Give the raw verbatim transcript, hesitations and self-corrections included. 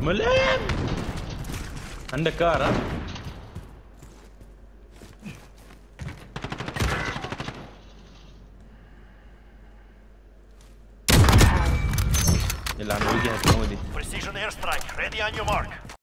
ملان. عندك كار ها؟ اللي عم يجي هتمودي. Precision airstrike ready on your mark.